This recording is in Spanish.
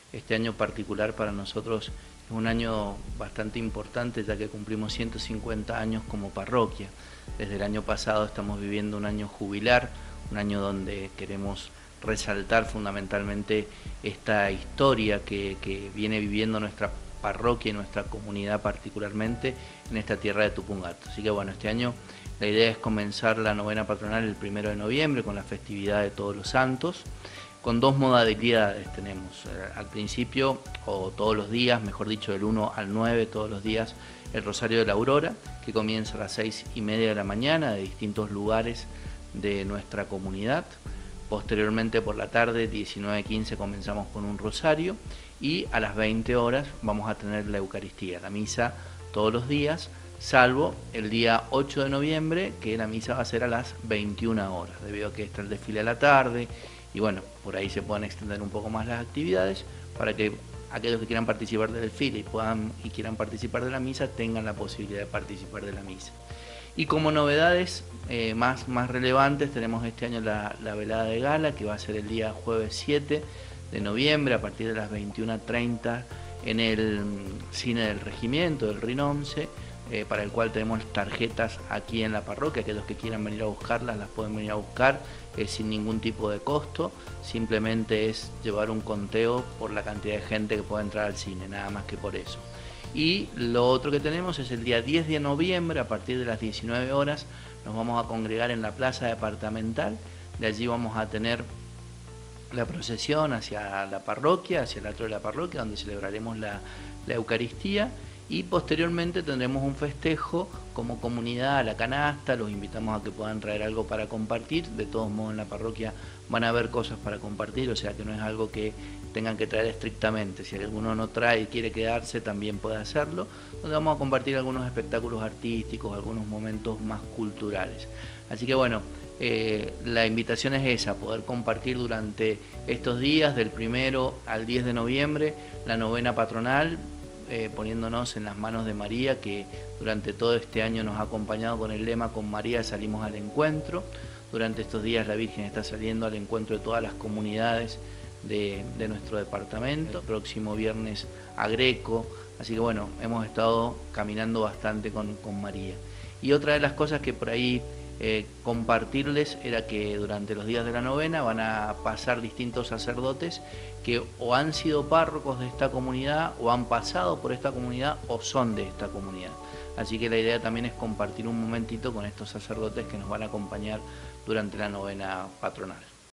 Este año particular para nosotros es un año bastante importante, ya que cumplimos 150 años como parroquia. Desde el año pasado estamos viviendo un año jubilar, un año donde queremos resaltar fundamentalmente esta historia que viene viviendo nuestra parroquia y nuestra comunidad particularmente en esta tierra de Tupungato. Así que bueno, este año la idea es comenzar la novena patronal el 1 de noviembre con la festividad de Todos los Santos, con dos modalidades tenemos. Al principio, o todos los días, mejor dicho, del 1 al 9, todos los días, el Rosario de la Aurora, que comienza a las 6:30 de la mañana de distintos lugares de nuestra comunidad. Posteriormente por la tarde, 19:15, comenzamos con un rosario y a las 20 horas vamos a tener la Eucaristía, la misa todos los días, salvo el día 8 de noviembre, que la misa va a ser a las 21 horas, debido a que está el desfile a la tarde y bueno, por ahí se pueden extender un poco más las actividades para que aquellos que quieran participar del desfile y quieran participar de la misa tengan la posibilidad de participar de la misa. Y como novedades más relevantes tenemos este año la velada de gala, que va a ser el día jueves 7 de noviembre a partir de las 21:30 en el Cine del Regimiento del RIN 11, para el cual tenemos tarjetas aquí en la parroquia. Aquellos que quieran venir a buscarlas las pueden venir a buscar sin ningún tipo de costo, simplemente es llevar un conteo por la cantidad de gente que puede entrar al cine, nada más que por eso. Y lo otro que tenemos es el día 10 de noviembre, a partir de las 19 horas, nos vamos a congregar en la plaza departamental. De allí vamos a tener la procesión hacia la parroquia, hacia el atrio de la parroquia, donde celebraremos la Eucaristía. Y posteriormente tendremos un festejo como comunidad a la canasta. Los invitamos a que puedan traer algo para compartir. De todos modos en la parroquia van a haber cosas para compartir, o sea que no es algo que tengan que traer estrictamente. Si alguno no trae y quiere quedarse, también puede hacerlo, donde vamos a compartir algunos espectáculos artísticos, algunos momentos más culturales. Así que bueno, la invitación es esa, poder compartir durante estos días del 1 al 10 de noviembre la novena patronal, poniéndonos en las manos de María, que durante todo este año nos ha acompañado con el lema "Con María salimos al encuentro". Durante estos días la Virgen está saliendo al encuentro de todas las comunidades de nuestro departamento. El próximo viernes a Greco, así que bueno, hemos estado caminando bastante con María. Y otra de las cosas que por ahí compartirles era que durante los días de la novena van a pasar distintos sacerdotes que o han sido párrocos de esta comunidad, o han pasado por esta comunidad, o son de esta comunidad. Así que la idea también es compartir un momentito con estos sacerdotes que nos van a acompañar durante la novena patronal.